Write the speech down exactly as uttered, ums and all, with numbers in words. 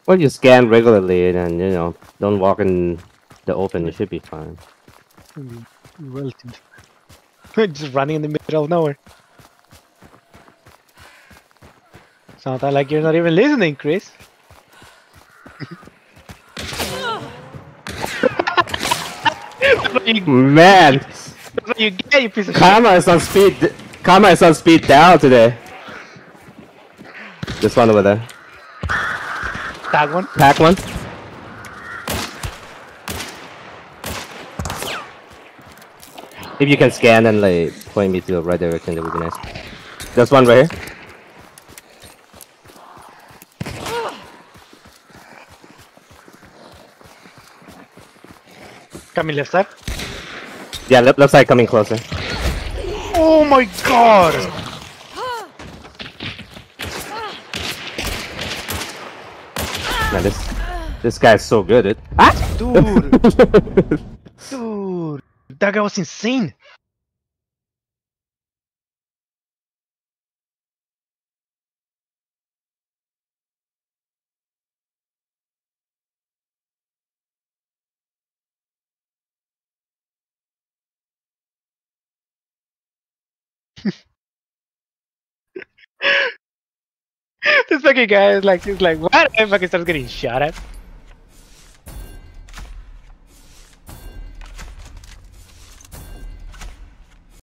Or you scan regularly and, you know, don't walk in the open, you should be fine. Well, just running in the middle of nowhere. Sounds like you're not even listening, Chris. you, Man! that's what you get, you piece of Karma is on speed. Karma is on speed down today. This one over there. Tag one. Pack one. If you can scan and like point me to the right direction, that would be nice. There's one right here. Coming left side. Yeah, left, left side coming closer. Oh my god! Man, this this guy's so good at ah! Dude! Dude! That guy was insane! This fucking guy is like, he's like, what? And fucking starts getting shot at.